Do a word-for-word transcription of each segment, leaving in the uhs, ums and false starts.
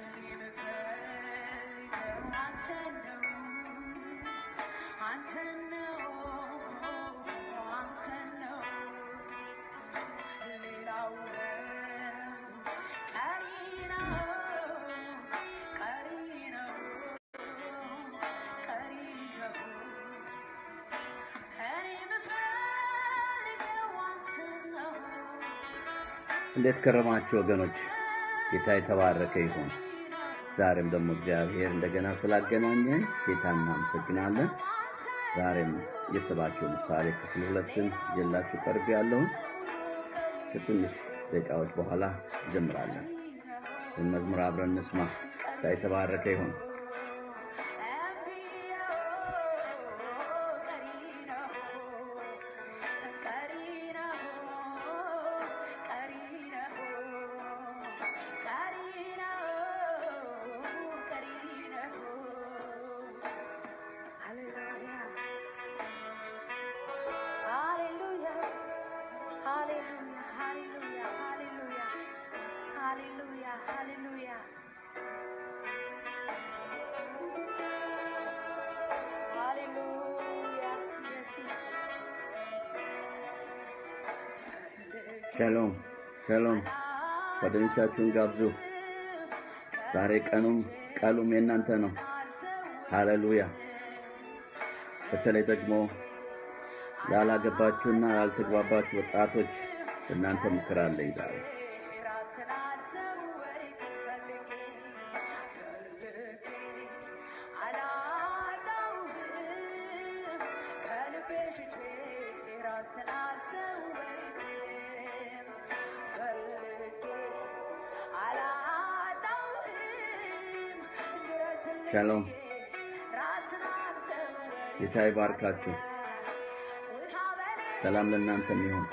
እንዴት ከረማችሁ ወገኖች? ጌታ የተባረከ ይሁን። ዛሬም ደግሞ እግዚአብሔር እንደገና ስላገናኘን ጌታን እናመሰግናለን። ዛሬም የሰባኪው ምሳሌ ክፍል ሁለትን ይዤላችሁ ቀርቤያለሁ። ከትንሽ ደቂቃዎች በኋላ እንጀምራለን። መዝሙር አብረን እንስማ። ጌታ የተባረከ ይሁን። ሻሎም ሻሎም ወደንቻችሁን ጋብዙ። ዛሬ ቀኑም ቃሉም የናንተ ነው። ሃሌሉያ። በተለይ ደግሞ ያላገባችሁና ያልተግባባችሁ ወጣቶች እናንተ ምክር አለኝ ዛሬ። ሻሎም ጌታ ይባርካችሁ። ሰላም ለእናንተም ይሁን።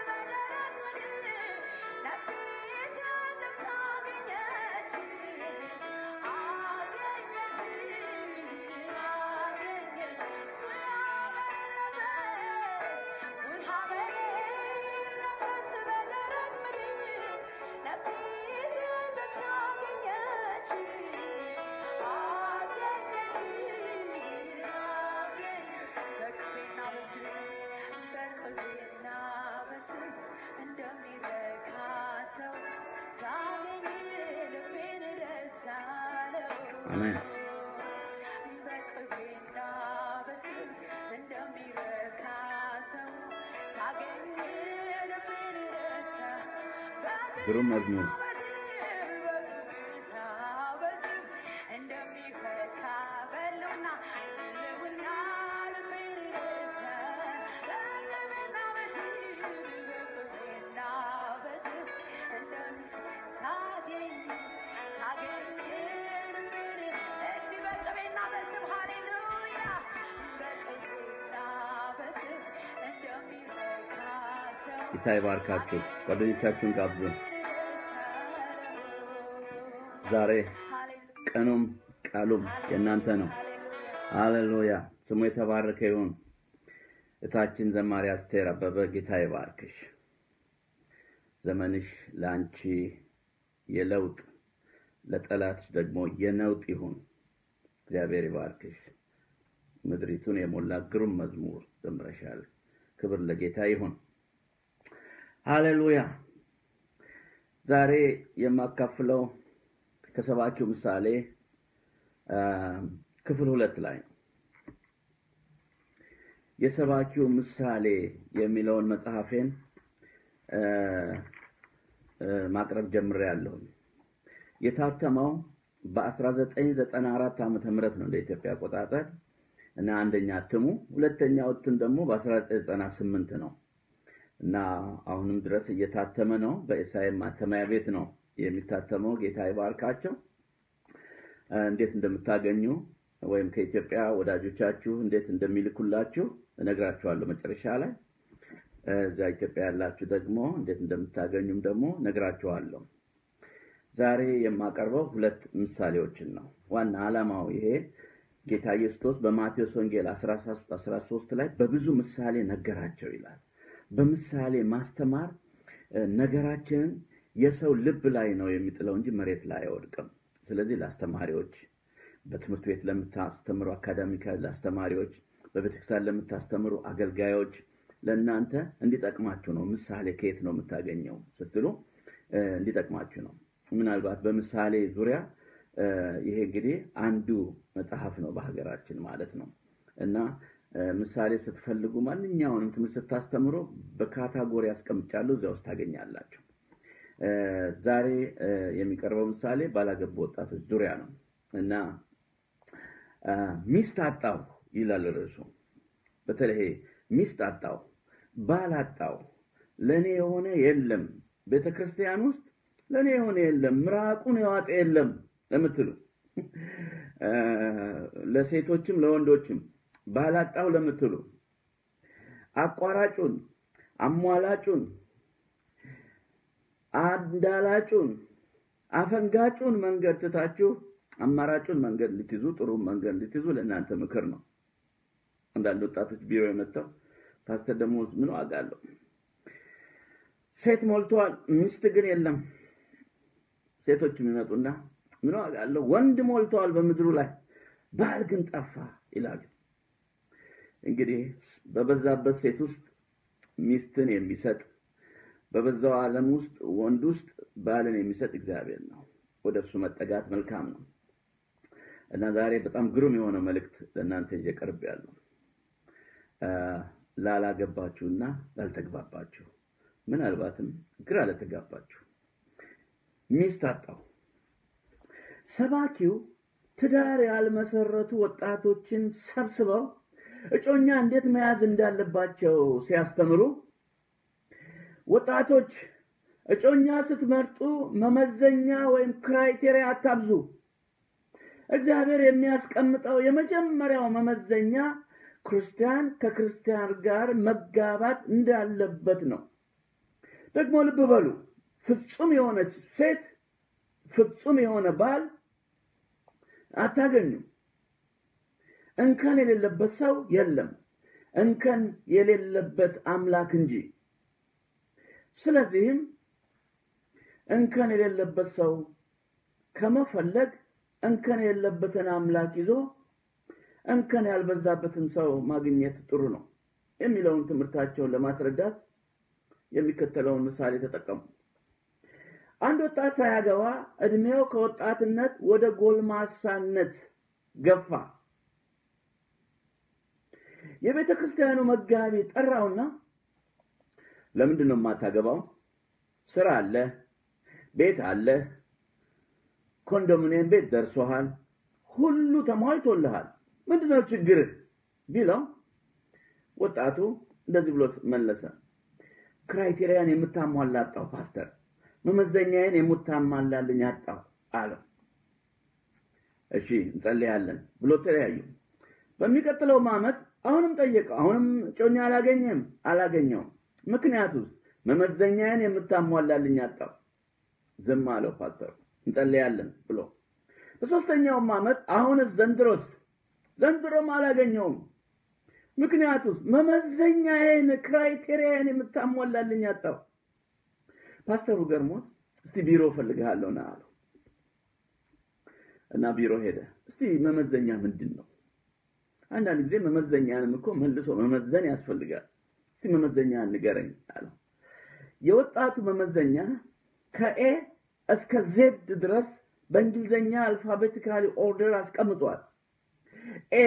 አሜን። ግሩም መዝሙር ጌታ ይባርካችሁ። ጓደኞቻችሁን ጋብዙ። ዛሬ ቀኑም ቃሉም የናንተ ነው። ሃሌሉያ። ስሙ የተባረከ ይሁን። እታችን ዘማሪ አስቴር አበበ ጌታ ይባርክሽ። ዘመንሽ ላንቺ የለውጥ ለጠላትሽ ደግሞ የነውጥ ይሁን። እግዚአብሔር ይባርክሽ። ምድሪቱን የሞላ ግሩም መዝሙር ዘምረሻል። ክብር ለጌታ ይሁን። ሃሌሉያ። ዛሬ የማካፍለው ከሰባኪው ምሳሌ ክፍል ሁለት ላይ ነው። የሰባኪው ምሳሌ የሚለውን መጽሐፌን ማቅረብ ጀምሬያለሁ። የታተመው በ1994 ዓመተ ምህረት ነው ለኢትዮጵያ አቆጣጠር እና አንደኛ እትሙ፣ ሁለተኛው እትም ደግሞ በ1998 ነው እና አሁንም ድረስ እየታተመ ነው። በኢሳይም ማተሚያ ቤት ነው የሚታተመው። ጌታ ይባርካቸው። እንዴት እንደምታገኙ ወይም ከኢትዮጵያ ወዳጆቻችሁ እንዴት እንደሚልኩላችሁ እነግራችኋለሁ መጨረሻ ላይ። እዛ ኢትዮጵያ ያላችሁ ደግሞ እንዴት እንደምታገኙም ደግሞ እነግራችኋለሁ። ዛሬ የማቀርበው ሁለት ምሳሌዎችን ነው። ዋና ዓላማው ይሄ ጌታ ኢየሱስ በማቴዎስ ወንጌል አስራ ሶስት ላይ በብዙ ምሳሌ ነገራቸው ይላል። በምሳሌ ማስተማር ነገራችንን የሰው ልብ ላይ ነው የሚጥለው እንጂ መሬት ላይ አይወድቅም። ስለዚህ ለአስተማሪዎች በትምህርት ቤት ለምታስተምሩ አካዳሚካል ለአስተማሪዎች በቤተክርስቲያን ለምታስተምሩ አገልጋዮች ለእናንተ እንዲጠቅማችሁ ነው ምሳሌ ከየት ነው የምታገኘው ስትሉ እንዲጠቅማችሁ ነው ምናልባት በምሳሌ ዙሪያ ይሄ እንግዲህ አንዱ መጽሐፍ ነው በሀገራችን ማለት ነው እና ምሳሌ ስትፈልጉ ማንኛውንም ትምህርት ስታስተምሩ በካታጎሪ አስቀምጫለሁ እዛው ውስጥ ታገኛላችሁ ዛሬ የሚቀርበው ምሳሌ ባላገቡ ወጣቶች ዙሪያ ነው እና ሚስት አጣው ይላል ርዕሱ በተለይ ሚስት አጣው ባል አጣው ለኔ የሆነ የለም ቤተክርስቲያን ውስጥ ለኔ የሆነ የለም ምራቁን ያዋጠ የለም ለምትሉ ለሴቶችም ለወንዶችም ባል አጣው ለምትሉ አቋራጩን አሟላጩን አዳላጩን አፈንጋጩን መንገድ ትታችሁ አማራጩን መንገድ ልትይዙ ጥሩ መንገድ ልትይዙ ለእናንተ ምክር ነው አንዳንድ ወጣቶች ቢሮ የመጣው ፓስተር ደሞዝ ምን ዋጋለው ሴት ሞልቷል ሚስት ግን የለም ሴቶች የሚመጡና ምን ዋጋለው ወንድ ሞልቷል በመድሩ ላይ ባል ግን ጠፋ ይላሉ እንግዲህ በበዛበት ሴት ውስጥ ሚስትን የሚሰጥ በበዛው ዓለም ውስጥ ወንድ ውስጥ ባልን የሚሰጥ እግዚአብሔር ነው ወደሱ መጠጋት መልካም ነው እና ዛሬ በጣም ግሩም የሆነ መልእክት ለእናንተ እየቀርብ ያለው ላላገባችሁና ላልተግባባችሁ ምናልባትም ግራ ለተጋባችሁ ሚስት አጣው ሰባኪው ትዳር ያልመሰረቱ ወጣቶችን ሰብስበው እጮኛ እንዴት መያዝ እንዳለባቸው ሲያስተምሩ ወጣቶች እጮኛ ስትመርጡ መመዘኛ ወይም ክራይቴሪያ አታብዙ እግዚአብሔር የሚያስቀምጠው የመጀመሪያው መመዘኛ ክርስቲያን ከክርስቲያን ጋር መጋባት እንዳለበት ነው ደግሞ ልብ በሉ ፍጹም የሆነች ሴት ፍጹም የሆነ ባል አታገኙ እንከን የሌለበት ሰው የለም እንከን የሌለበት አምላክ እንጂ ስለዚህም እንከን የሌለበት ሰው ከመፈለግ እንከን የሌለበትን አምላክ ይዞ እንከን ያልበዛበትን ሰው ማግኘት ጥሩ ነው የሚለውን ትምህርታቸውን ለማስረዳት የሚከተለውን ምሳሌ ተጠቀሙ አንድ ወጣት ሳያገባ እድሜው ከወጣትነት ወደ ጎልማሳነት ገፋ የቤተክርስቲያኑ መጋቢ ጠራውና ለምንድን ነው የማታገባው ስራ አለ ቤት አለ ኮንዶሚኒየም ቤት ደርሶሃል ሁሉ ተሟልቶልሃል ምንድነው ችግር ቢለው ወጣቱ እንደዚህ ብሎ መለሰ ክራይቴሪያን የምታሟላጣው ፓስተር መመዘኛዬን የምታሟላልኝ አጣው አለ እሺ እንጸልያለን ብሎ ተለያዩ በሚቀጥለው ዓመት አሁንም ጠየቀው አሁንም ጮኛ አላገኘም አላገኘው ምክንያቱስ መመዘኛዬን የምታሟላልኝ አጣው ዝም አለው ፓስተር እንጸልያለን ብሎ በሶስተኛው ዓመት አሁን ዘንድሮስ ዘንድሮም አላገኘውም ምክንያቱስ መመዘኛዬን ክራይቴሪያን የምታሟላልኝ አጣው ፓስተሩ ገርሞት እስቲ ቢሮ ፈልጋለሁ ና አለው እና ቢሮ ሄደ እስቲ መመዘኛ ምንድነው አንዳንድ ጊዜ መመዘኛንም እኮ መልሶ መመዘን ያስፈልጋል እስቲ መመዘኛ ንገረኝ አለው የወጣቱ መመዘኛ ከኤ እስከ ዜድ ድረስ በእንግሊዘኛ አልፋቤቲካሊ ኦርደር አስቀምጧል ኤ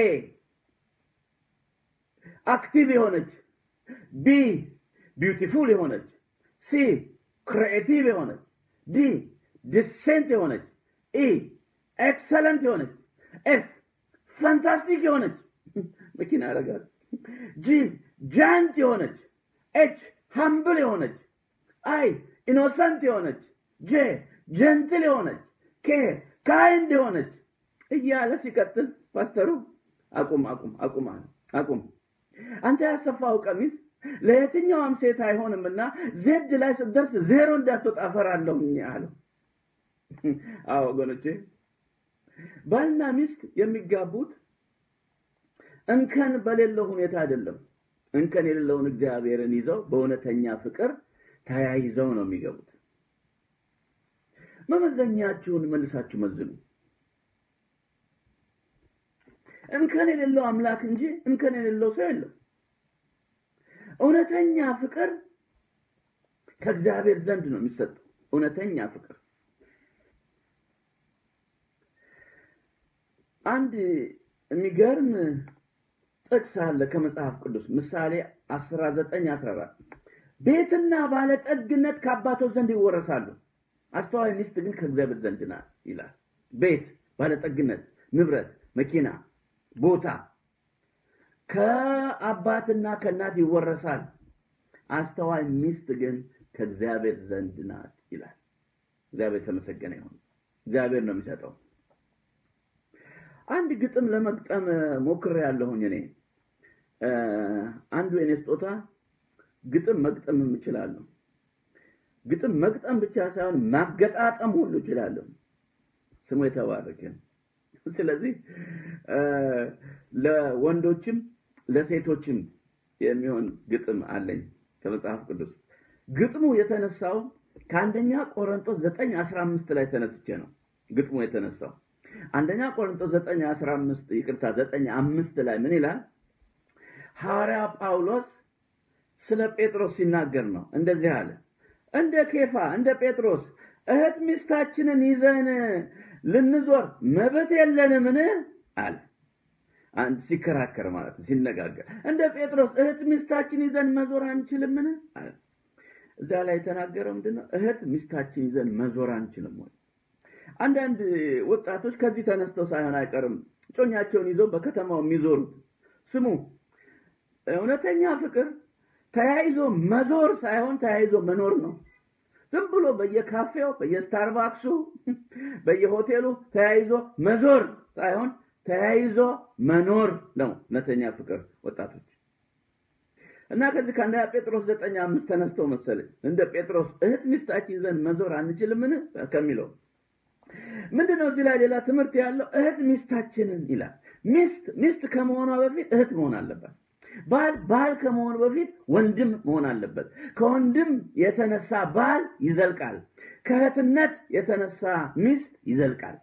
አክቲቭ የሆነች ቢ ቢዩቲፉል የሆነች ሲ ክሪኤቲቭ የሆነች ዲ ዲሴንት የሆነች ኢ ኤክሰለንት የሆነች ኤፍ ፋንታስቲክ የሆነች መኪና ያረጋል ጂ ጃንት የሆነች ኤች ሃምብል የሆነች አይ ኢኖሰንት የሆነች ጄ ጀንትል የሆነች ኬ ካይንድ የሆነች እያለ ሲቀጥል ፓስተሩ አቁም አቁም አቁም አቁም አንተ ያሰፋው ቀሚስ ለየትኛውም ሴት አይሆንምና ዜድ ላይ ስትደርስ ዜሮ እንዳትወጣ ፈራለሁ አለው አዎ ወገኖቼ ባልና ሚስት የሚጋቡት እንከን በሌለው ሁኔታ አይደለም እንከን የሌለውን እግዚአብሔርን ይዘው በእውነተኛ ፍቅር ተያይዘው ነው የሚገቡት መመዘኛችሁን መልሳችሁ መዝኑ እንከን የሌለው አምላክ እንጂ እንከን የሌለው ሰው የለም። እውነተኛ ፍቅር ከእግዚአብሔር ዘንድ ነው የሚሰጠው። እውነተኛ ፍቅር አንድ የሚገርም ጥቅስ አለ ከመጽሐፍ ቅዱስ ምሳሌ አስራ ዘጠኝ አስራ አራት ቤትና ባለጠግነት ከአባቶች ዘንድ ይወረሳሉ፣ አስተዋይ ሚስት ግን ከእግዚአብሔር ዘንድ ናት ይላል። ቤት፣ ባለጠግነት፣ ንብረት፣ መኪና፣ ቦታ ከአባትና ከእናት ይወረሳል፣ አስተዋይ ሚስት ግን ከእግዚአብሔር ዘንድ ናት ይላል። እግዚአብሔር ተመሰገነ ይሁን። እግዚአብሔር ነው የሚሰጠው። አንድ ግጥም ለመግጠም ሞክሬያለሁኝ እኔ አንዱ የኔ ስጦታ ግጥም መግጠም እችላለሁ። ግጥም መግጠም ብቻ ሳይሆን ማገጣጠም ሁሉ እችላለሁ። ስሙ የተባረከ። ስለዚህ ለወንዶችም ለሴቶችም የሚሆን ግጥም አለኝ ከመጽሐፍ ቅዱስ። ግጥሙ የተነሳው ከአንደኛ ቆሮንቶስ ዘጠኝ አስራ አምስት ላይ ተነስቼ ነው ግጥሙ የተነሳው። አንደኛ ቆሮንቶስ ዘጠኝ አስራ አምስት ይቅርታ ዘጠኝ አምስት ላይ ምን ይላል? ሐዋርያ ጳውሎስ ስለ ጴጥሮስ ሲናገር ነው እንደዚህ አለ። እንደ ኬፋ እንደ ጴጥሮስ እህት ሚስታችንን ይዘን ልንዞር መብት የለንምን አለ። አንድ ሲከራከር ማለት ሲነጋገር እንደ ጴጥሮስ እህት ሚስታችን ይዘን መዞር አንችልምን አለ። እዛ ላይ ተናገረው ምንድነው? እህት ሚስታችን ይዘን መዞር አንችልም ወይ? አንዳንድ ወጣቶች ከዚህ ተነስተው ሳይሆን አይቀርም ጮኛቸውን ይዘው በከተማው የሚዞሩት። ስሙ፣ እውነተኛ ፍቅር ተያይዞ መዞር ሳይሆን ተያይዞ መኖር ነው። ዝም ብሎ በየካፌው በየስታርባክሱ በየሆቴሉ ተያይዞ መዞር ሳይሆን ተያይዞ መኖር ነው እውነተኛ ፍቅር ወጣቶች። እና ከዚህ ከአንደኛ ጴጥሮስ ዘጠኝ አምስት ተነስተው መሰለኝ እንደ ጴጥሮስ እህት ሚስታችን ይዘን መዞር አንችልምን ከሚለው ምንድነው እዚህ ላይ ሌላ ትምህርት ያለው? እህት ሚስታችንን ይላል። ሚስት ሚስት ከመሆኗ በፊት እህት መሆን አለበት። ባል ባል ከመሆኑ በፊት ወንድም መሆን አለበት። ከወንድም የተነሳ ባል ይዘልቃል፣ ከእህትነት የተነሳ ሚስት ይዘልቃል።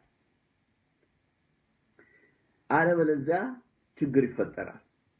አለበለዚያ ችግር ይፈጠራል።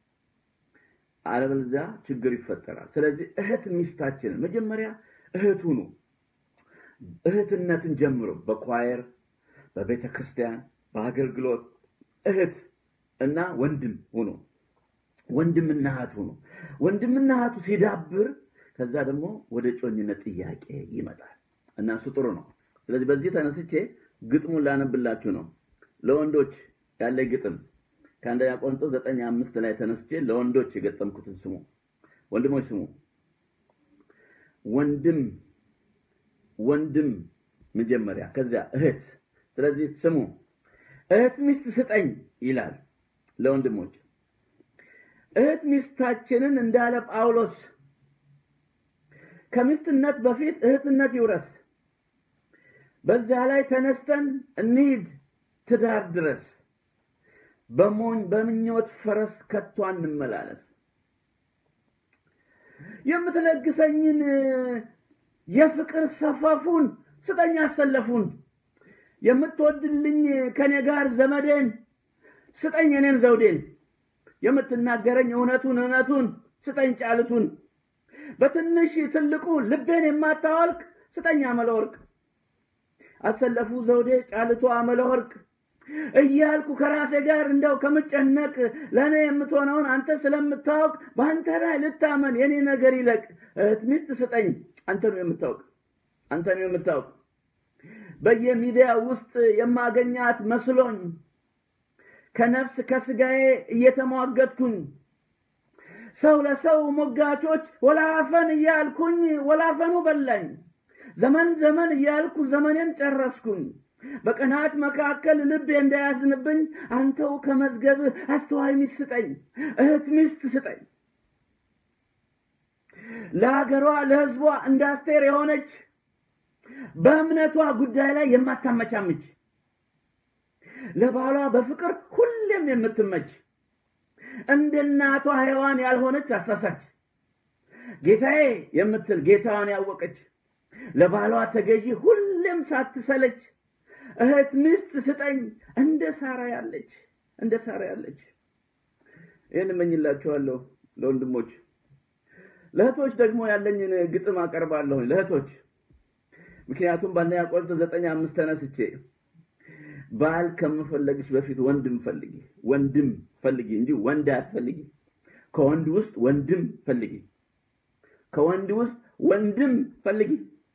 አለበለዚያ ችግር ይፈጠራል። ስለዚህ እህት ሚስታችንን መጀመሪያ እህት ሁኑ። እህትነትን ጀምሮ በኳየር በቤተክርስቲያን በአገልግሎት እህት እና ወንድም ሁኑ። ወንድምና እህት ሁኑ። ወንድምና እህቱ ሲዳብር ከዛ ደግሞ ወደ ጮኝነት ጥያቄ ይመጣል እና እሱ ጥሩ ነው። ስለዚህ በዚህ ተነስቼ ግጥሙን ላነብላችሁ ነው። ለወንዶች ያለ ግጥም ከአንደኛ ቆሮንቶስ ዘጠኝ አምስት ላይ ተነስቼ ለወንዶች የገጠምኩትን ስሙ። ወንድሞች ስሙ። ወንድም ወንድም መጀመሪያ ከዛ እህት። ስለዚህ ስሙ። እህት ሚስት ስጠኝ ይላል ለወንድሞች። እህት ሚስታችንን እንዳለ ጳውሎስ ከሚስትነት በፊት እህትነት ይውረስ። በዛ ላይ ተነስተን እንሂድ ትዳር ድረስ። በሞኝ በምኞት ፈረስ ከቶ አንመላለስ። የምትለግሰኝን የፍቅር ሰፋፉን ስጠኝ አሰለፉን። የምትወድልኝ ከኔ ጋር ዘመዴን ስጠኝ እኔን ዘውዴን። የምትናገረኝ እውነቱን እውነቱን ስጠኝ ጫልቱን። በትንሽ ትልቁ ልቤን የማታወልቅ ስጠኝ አመለወርቅ። አሰለፉ ዘውዴ ጫልቱ አመለወርቅ እያልኩ ከራሴ ጋር እንደው ከመጨነቅ ለኔ የምትሆነውን አንተ ስለምታውቅ በአንተ ላይ ልታመን የኔ ነገር ይለቅ። እህት ሚስት ስጠኝ አንተ ነው የምታውቅ አንተ ነው የምታውቅ። በየሚዲያ ውስጥ የማገኛት መስሎኝ ከነፍስ ከስጋዬ እየተሟገትኩኝ ሰው ለሰው ሞጋቾች ወላፈን እያልኩኝ ወላፈኑ በላኝ። ዘመን ዘመን እያልኩ ዘመኔን ጨረስኩኝ። በቀናት መካከል ልቤ እንዳያዝንብኝ አንተው ከመዝገብ አስተዋይ ሚስት ስጠኝ፣ እህት ሚስት ስጠኝ። ለሀገሯ ለህዝቧ እንዳስቴር የሆነች በእምነቷ ጉዳይ ላይ የማታመቻምች ለባሏ በፍቅር ሁሌም የምትመች እንደ እናቷ ሔዋን ያልሆነች አሳሳች ጌታዬ የምትል ጌታዋን ያወቀች ለባሏ ተገዢ ሁሌም ሳትሰለች እህት ሚስት ስጠኝ እንደ ሳራ ያለች እንደ ሳራ ያለች ይሄን እመኝላችኋለሁ ለወንድሞች ለእህቶች ደግሞ ያለኝን ግጥም አቀርባለሁ ለእህቶች ምክንያቱም በአንደኛ ቆሮንቶስ ዘጠኝ አምስት ተነስቼ ባል ከመፈለግሽ በፊት ወንድም ፈልጊ ወንድም ፈልጊ እንጂ ወንድ አትፈልጊ ከወንድ ውስጥ ወንድም ፈልጊ ከወንድ ውስጥ ወንድም ፈልጊ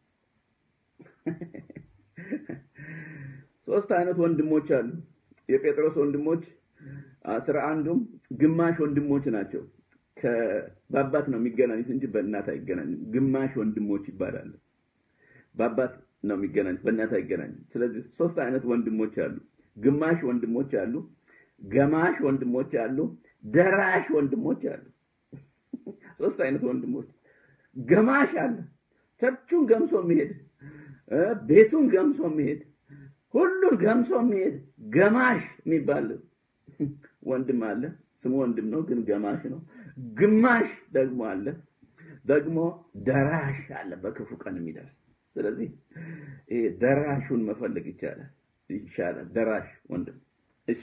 ሶስት አይነት ወንድሞች አሉ የጴጥሮስ ወንድሞች አስራ አንዱም ግማሽ ወንድሞች ናቸው ከአባት ነው የሚገናኙት እንጂ በእናት አይገናኙም ግማሽ ወንድሞች ይባላሉ በአባት ነው የሚገናኙት በእናት አይገናኙም ስለዚህ ሶስት አይነት ወንድሞች አሉ ግማሽ ወንድሞች አሉ ገማሽ ወንድሞች አሉ ደራሽ ወንድሞች አሉ ሶስት አይነት ወንድሞች ገማሽ አለ ቸርቹን ገምሶ የሚሄድ ቤቱን ገምሶ የሚሄድ ሁሉን ገምሶ የሚሄድ ገማሽ የሚባል ወንድም አለ ስሙ ወንድም ነው ግን ገማሽ ነው ግማሽ ደግሞ አለ ደግሞ ደራሽ አለ በክፉ ቀን የሚደርስ ስለዚህ ይሄ ደራሹን መፈለግ ይቻላል ይሻላል ደራሽ ወንድም እሺ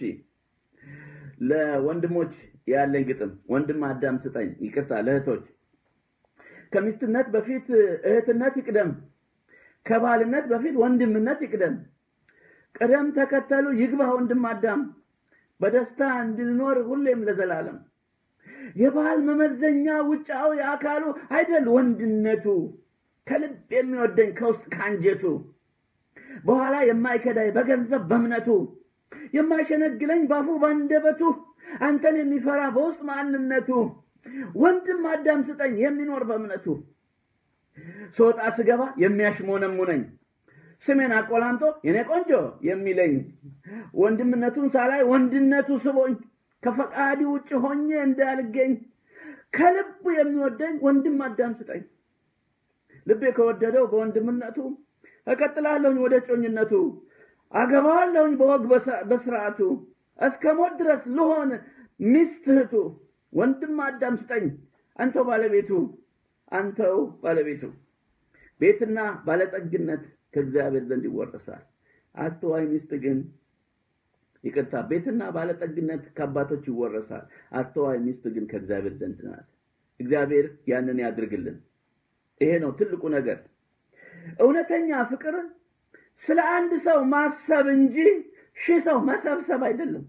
ለወንድሞች ያለኝ ግጥም ወንድም አዳም ስጠኝ ይቅርታ ለእህቶች ከሚስትነት በፊት እህትነት ይቅደም ከባልነት በፊት ወንድምነት ይቅደም ቀደም ተከተሉ ይግባ ወንድም አዳም በደስታ እንድንኖር ሁሌም ለዘላለም የባል መመዘኛ ውጫው ያካሉ አይደል ወንድነቱ ከልብ የሚወደኝ ከውስጥ ካንጀቱ በኋላ የማይከዳይ በገንዘብ በእምነቱ የማይሸነግለኝ ባፉ ባንደበቱ አንተን የሚፈራ በውስጥ ማንነቱ ወንድም አዳም ስጠኝ የሚኖር በእምነቱ ሶጣ ስገባ የሚያሽሞነሙነኝ ስሜን አቆላምጦ የኔ ቆንጆ የሚለኝ ወንድምነቱን ሳላይ ወንድነቱ ስቦኝ ከፈቃዲ ውጭ ሆኜ እንዳልገኝ ከልብ የሚወደኝ ወንድም አዳም ስጠኝ ልቤ ከወደደው በወንድምነቱ እቀጥላለሁ ወደ ጮኝነቱ አገባዋለሁ በወግ በስርዓቱ እስከሞት ድረስ ልሆን ሚስትህቱ ወንድም አዳም ስጠኝ አንተው ባለቤቱ አንተው ባለቤቱ ቤትና ባለጠግነት ከእግዚአብሔር ዘንድ ይወረሳል አስተዋይ ሚስት ግን ይቅርታ ቤትና ባለጠግነት ከአባቶች ይወረሳል አስተዋይ ሚስት ግን ከእግዚአብሔር ዘንድ ናት እግዚአብሔር ያንን ያድርግልን ይሄ ነው ትልቁ ነገር እውነተኛ ፍቅር ስለ አንድ ሰው ማሰብ እንጂ ሺህ ሰው መሰብሰብ አይደለም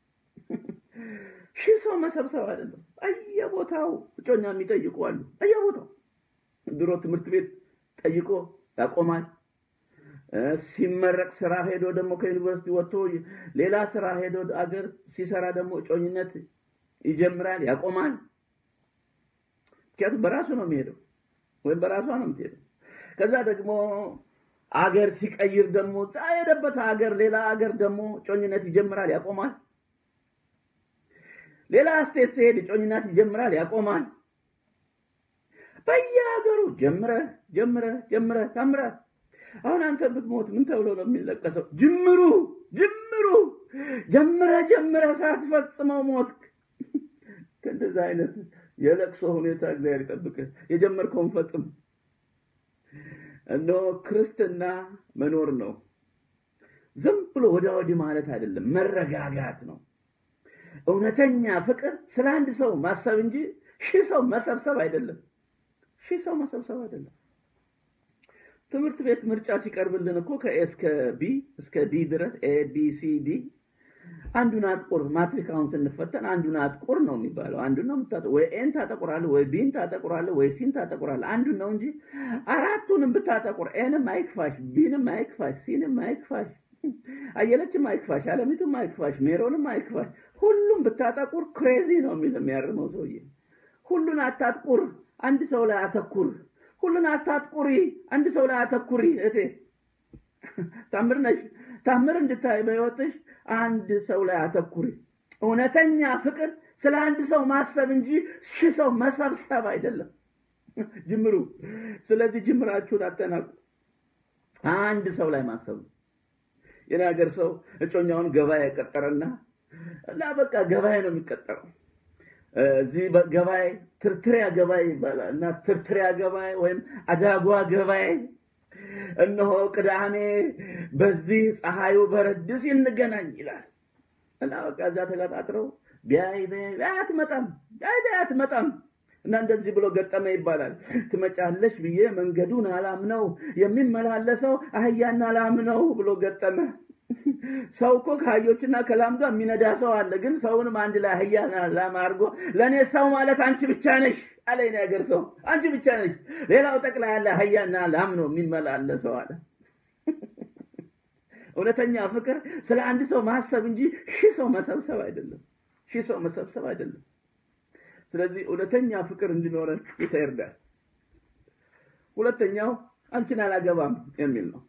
ሺህ ሰው መሰብሰብ አይደለም አየቦታው እጮኛ የሚጠይቁ አሉ አየቦታው ድሮ ትምህርት ቤት ጠይቆ ያቆማል ሲመረቅ ስራ ሄዶ ደግሞ ከዩኒቨርሲቲ ወጥቶ ሌላ ስራ ሄዶ አገር ሲሰራ ደግሞ እጮኝነት ይጀምራል ያቆማል ከያቱ በራሱ ነው የሚሄደው ወይ በራሷ ነው የምትሄደው ከዛ ደግሞ አገር ሲቀይር ደግሞ ጻየደበት አገር ሌላ አገር ደግሞ እጮኝነት ይጀምራል ያቆማል ሌላ ስቴት ሲሄድ እጮኝነት ይጀምራል ያቆማል በየሀገሩ ጀምረ ጀምረ ጀምረ ታምራ አሁን አንተ ብትሞት ምን ተብሎ ነው የሚለቀሰው ጅምሩ ጅምሩ ጀምረ ጀምረ ሳትፈጽመው ሞት ከእንደዛ አይነት የለቅሶ ሁኔታ እግዚአብሔር ይጠብቅ የጀመርከውን ፈጽም እነሆ ክርስትና መኖር ነው ዝም ብሎ ወደ ወዲህ ማለት አይደለም መረጋጋት ነው እውነተኛ ፍቅር ስለ አንድ ሰው ማሰብ እንጂ ሺህ ሰው መሰብሰብ አይደለም ሺህ ሰው መሰብሰብ አይደለም ትምህርት ቤት ምርጫ ሲቀርብልን እኮ ከኤስ ከቢ እስከ ዲ ድረስ ኤ ቢ ሲ ዲ አንዱን አጥቁር ማትሪካውን ስንፈተን አንዱን አጥቁር ነው የሚባለው አንዱን ነው የምታጠቁ ወይ ኤን ታጠቁራለህ ወይ ቢን ታጠቁራለህ ወይ ሲን ታጠቁራለህ አንዱን ነው እንጂ አራቱንም ብታጠቁር ኤንም አይክፋሽ ቢንም አይክፋሽ ሲንም አይክፋሽ አየለችም አይክፋሽ አለሚቱም አይክፋሽ ሜሮንም አይክፋሽ ሁሉም ብታጠቁር ክሬዚ ነው የሚል የሚያርመው ሰውዬ ሁሉን አታጥቁር አንድ ሰው ላይ አተኩር ሁሉን አታጥቁሪ አንድ ሰው ላይ አተኩሪ እቴ ታምር ነሽ ታምር እንድታይ በህይወትሽ አንድ ሰው ላይ አተኩሪ እውነተኛ ፍቅር ስለ አንድ ሰው ማሰብ እንጂ ሺህ ሰው መሰብሰብ አይደለም ጅምሩ ስለዚህ ጅምራችሁን አጠናቁ አንድ ሰው ላይ ማሰብ የናገር ሰው እጮኛውን ገበያ ቀጠረና እና በቃ ገበያ ነው የሚቀጠረው እዚህ ገበያ ትርትሪያ ገበያ ይባላል እና ትርትሪያ ገበያ ወይም አዳጓ ገበያ እነሆ ቅዳሜ በዚህ ፀሐዩ በረድ ሲል እንገናኝ ይላል እና በቃ እዛ ተቀጣጥረው ቢያይ ቢያይ አትመጣም ቢያይ አትመጣም እና እንደዚህ ብሎ ገጠመ ይባላል ትመጫለሽ ብዬ መንገዱን አላምነው የሚመላለሰው አህያና ላም ነው ብሎ ገጠመ ሰው እኮ ከአህዮችና ከላም ጋር የሚነዳ ሰው አለ ግን ሰውንም አንድ ላይ አህያና ላም አድርጎ ለኔ ሰው ማለት አንቺ ብቻ ነሽ አለኝ ነገር ሰው አንቺ ብቻ ነሽ ሌላው ጠቅላላ አህያና ላም ነው የሚመላለሰው አለ እውነተኛ ፍቅር ስለ አንድ ሰው ማሰብ እንጂ ሺህ ሰው መሰብሰብ አይደለም ሺህ ሰው መሰብሰብ አይደለም ስለዚህ እውነተኛ ፍቅር እንዲኖረን ይተርዳል ሁለተኛው አንቺን አላገባም የሚል ነው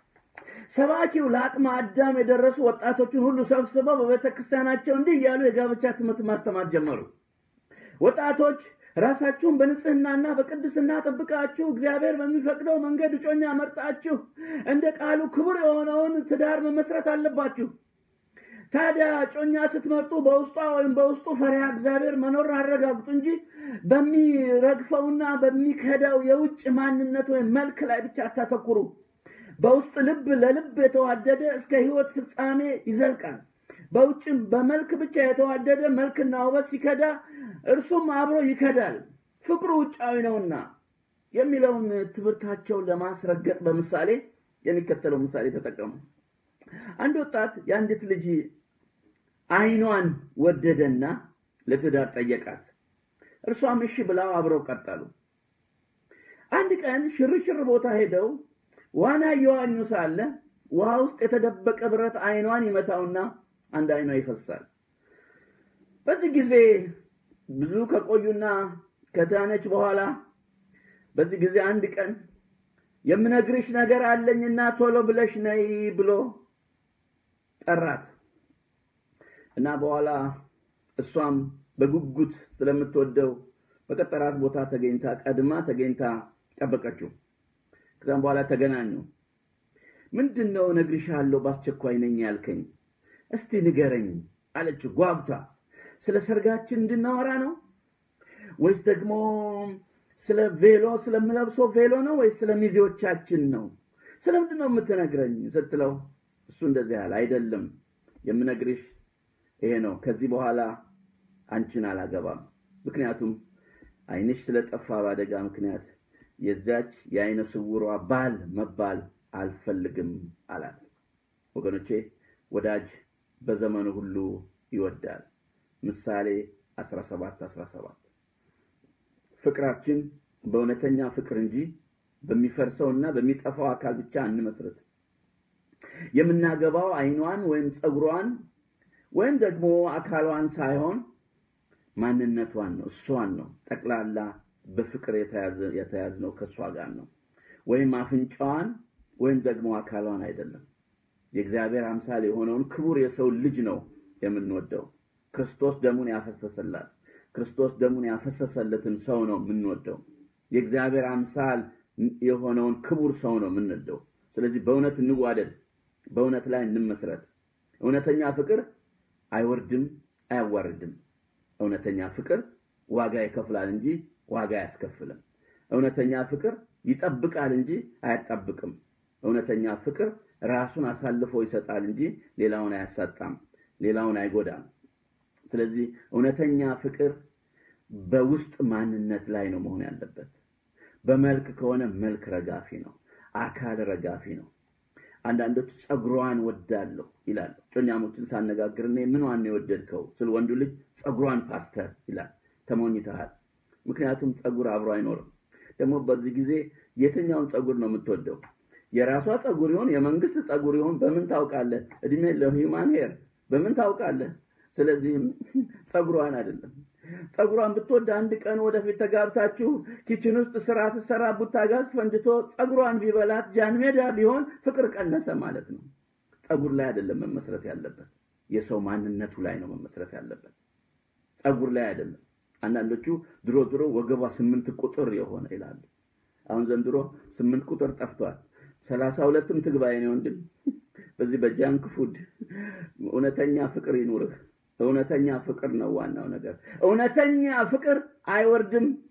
ሰባኪው ለአቅመ አዳም የደረሱ ወጣቶችን ሁሉ ሰብስበው በቤተክርስቲያናቸው እንዲህ ያሉ የጋብቻ ትምህርት ማስተማር ጀመሩ ወጣቶች ራሳችሁን በንጽህናና በቅድስና ተጠብቃችሁ እግዚአብሔር በሚፈቅደው መንገድ እጮኛ መርጣችሁ እንደ ቃሉ ክቡር የሆነውን ትዳር መመስረት አለባችሁ ታዲያ እጮኛ ስትመርጡ በውስጧ ወይም በውስጡ ፈሪሃ እግዚአብሔር መኖር አረጋግጡ እንጂ በሚረግፈውና በሚከዳው የውጭ ማንነት ወይ መልክ ላይ ብቻ አታተኩሩ በውስጥ ልብ ለልብ የተዋደደ እስከ ህይወት ፍጻሜ ይዘልቃል በውጭም በመልክ ብቻ የተዋደደ መልክና ውበት ሲከዳ እርሱም አብሮ ይከዳል ፍቅሩ ውጫዊ ነውና የሚለውን ትብርታቸው ለማስረገጥ በምሳሌ የሚከተለው ምሳሌ ተጠቀሙ አንድ ወጣት የአንዲት ልጅ አይኗን ወደደና ለትዳር ጠየቃት እርሷም እሺ ብላው አብረው ቀጠሉ አንድ ቀን ሽርሽር ቦታ ሄደው ዋና ይዋኙ ሳለ ውሃ ውስጥ የተደበቀ ብረት አይኗን ይመታውና አንድ አይኗ ይፈሳል በዚህ ጊዜ ብዙ ከቆዩና ከታነች በኋላ በዚህ ጊዜ አንድ ቀን የምነግርሽ ነገር አለኝና ቶሎ ብለሽ ነይ ብሎ ጠራት እና በኋላ እሷም በጉጉት ስለምትወደው በቀጠራት ቦታ ተገኝታ ቀድማ ተገኝታ ጠበቀችው ከዛም በኋላ ተገናኙ ምንድነው ነግርሻለሁ ባስቸኳይ ነኝ ያልከኝ እስቲ ንገረኝ አለች ጓጉታ ስለ ሰርጋችን እንድናወራ ነው ወይስ ደግሞ ስለ ቬሎ ስለምለብሰው ቬሎ ነው ወይስ ስለ ሚዜዎቻችን ነው ስለምንድነው የምትነግረኝ ስትለው እሱ እንደዚህ ያለ አይደለም የምነግርሽ ይሄ ነው ከዚህ በኋላ አንቺን አላገባም ምክንያቱም አይንሽ ስለጠፋ ባደጋ ምክንያት የዛች የአይነ ስውሯ ባል መባል አልፈልግም አላት ወገኖቼ ወዳጅ በዘመኑ ሁሉ ይወዳል ምሳሌ አስራ ሰባት አስራ ሰባት ፍቅራችን በእውነተኛ ፍቅር እንጂ በሚፈርሰውና በሚጠፋው አካል ብቻ አንመስረት የምናገባው አይኗን ወይም ጸጉሯን ወይም ደግሞ አካሏን ሳይሆን ማንነቷን ነው እሷን ነው ጠቅላላ በፍቅር የተያዘ የተያዝነው ከሷ ጋር ነው ወይም አፍንጫዋን ወይም ደግሞ አካሏን አይደለም የእግዚአብሔር አምሳል የሆነውን ክቡር የሰው ልጅ ነው የምንወደው ክርስቶስ ደሙን ያፈሰሰላት ክርስቶስ ደሙን ያፈሰሰለትን ሰው ነው የምንወደው የእግዚአብሔር አምሳል የሆነውን ክቡር ሰው ነው የምንወደው ስለዚህ በእውነት እንዋደድ በእውነት ላይ እንመስረት እውነተኛ ፍቅር አይወርድም አያዋርድም እውነተኛ ፍቅር ዋጋ ይከፍላል እንጂ ዋጋ ያስከፍላል እውነተኛ ፍቅር ይጠብቃል እንጂ አያጣብቅም እውነተኛ ፍቅር ራሱን አሳልፎ ይሰጣል እንጂ ሌላውን አያሳጣም ሌላውን አይጎዳም ስለዚህ እውነተኛ ፍቅር በውስጥ ማንነት ላይ ነው መሆን ያለበት በመልክ ከሆነ መልክ ረጋፊ ነው አካል ረጋፊ ነው አንዳንዶች ጸጉሯን ወዳለው ይላል ጮኛሞችን ሳነጋግርኔ ምንዋን ነው ወደድከው ስለ ወንዱ ልጅ ጸጉሯን ፓስተር ይላል ተሞኝተሃል ምክንያቱም ጸጉር አብሮ አይኖርም ደግሞ በዚህ ጊዜ የትኛውን ጸጉር ነው የምትወደው የራሷ ጸጉር ይሁን የመንግስት ጸጉር ይሁን በምን ታውቃለህ እድሜ ለሂውማን ሄር በምን ታውቃለህ ስለዚህ ጸጉሯን አይደለም ጸጉሯን ብትወድ አንድ ቀን ወደፊት ተጋብታችሁ ኪችን ውስጥ ስራ ሲሰራ ቡታጋዝ ፈንድቶ ጸጉሯን ቢበላት ጃንሜዳ ቢሆን ፍቅር ቀነሰ ማለት ነው ጸጉር ላይ አይደለም መመስረት ያለበት የሰው ማንነቱ ላይ ነው መመስረት ያለበት ጸጉር ላይ አይደለም አንዳንዶቹ ድሮ ድሮ ወገቧ ስምንት ቁጥር የሆነ ይላሉ አሁን ዘንድሮ ስምንት ቁጥር ጠፍቷል ሰላሳ ሁለትም ትግባይ ነው እንዴ በዚህ በጃንክ ፉድ እውነተኛ ፍቅር ይኑርህ እውነተኛ ፍቅር ነው ዋናው ነገር እውነተኛ ፍቅር አይወርድም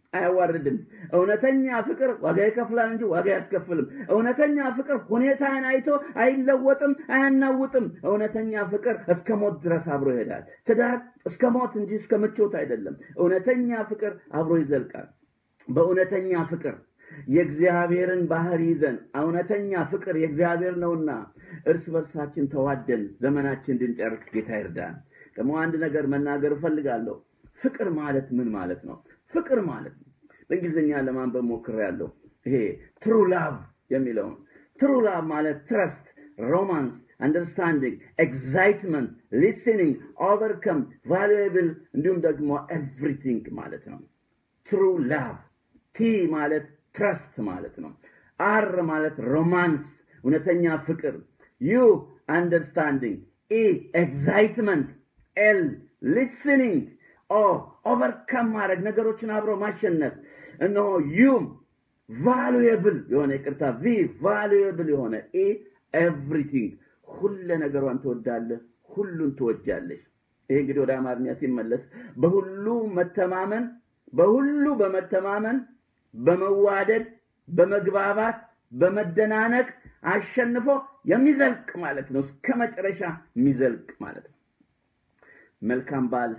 አያዋርድም እውነተኛ ፍቅር ዋጋ ይከፍላል እንጂ ዋጋ ያስከፍልም እውነተኛ ፍቅር ሁኔታን አይቶ አይለወጥም አያናውጥም እውነተኛ ፍቅር እስከ ሞት ድረስ አብሮ ይሄዳል ትዳር እስከ ሞት እንጂ እስከ ምቾት አይደለም እውነተኛ ፍቅር አብሮ ይዘልቃል በእውነተኛ ፍቅር የእግዚአብሔርን ባህሪ ይዘን እውነተኛ ፍቅር የእግዚአብሔር ነውና እርስ በርሳችን ተዋደን ዘመናችን እንድንጨርስ ጌታ ይርዳን ደግሞ አንድ ነገር መናገር ፈልጋለሁ ፍቅር ማለት ምን ማለት ነው ፍቅር ማለት በእንግሊዝኛ ለማንበብ ሞክሬያለሁ ይሄ true love የሚለው true love ማለት trust romance understanding excitement listening overcome valuable እንዲሁም ደግሞ everything ማለት ነው true love t ማለት trust ማለት ነው r ማለት romance እውነተኛ ፍቅር u understanding e excitement l listening oh overcome ማድረግ ነገሮችን አብሮ ማሸነፍ እነሆ you valuable የሆነ ይቅርታ v valuable የሆነ e everything ሁሉ ነገሯን ትወዳለህ ሁሉን ትወጃለሽ ይሄ እንግዲህ ወደ አማርኛ ሲመለስ በሁሉ መተማመን በሁሉ በመተማመን በመዋደድ በመግባባት በመደናነቅ አሸንፎ የሚዘልቅ ማለት ነው እስከመጨረሻ የሚዘልቅ ማለት ነው መልካም ባል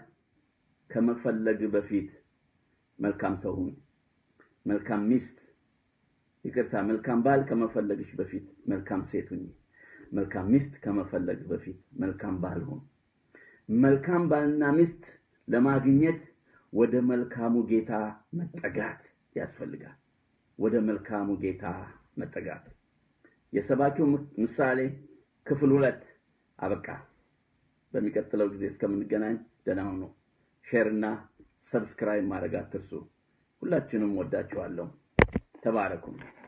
ከመፈለግ በፊት መልካም ሰው ሁን መልካም ሚስት ይቅርታ መልካም ባል ከመፈለግሽ በፊት መልካም ሴት ሁኚ መልካም ሚስት ከመፈለግ በፊት መልካም ባል ሁን መልካም ባልና ሚስት ለማግኘት ወደ መልካሙ ጌታ መጠጋት ያስፈልጋል ወደ መልካሙ ጌታ መጠጋት የሰባኪው ምሳሌ ክፍል ሁለት አበቃ በሚቀጥለው ጊዜ እስከምንገናኝ ደህና ሁኑ ሼር እና ሰብስክራይብ ማድረግ አትርሱ ሁላችንም ወዳችኋለሁ ተባረኩ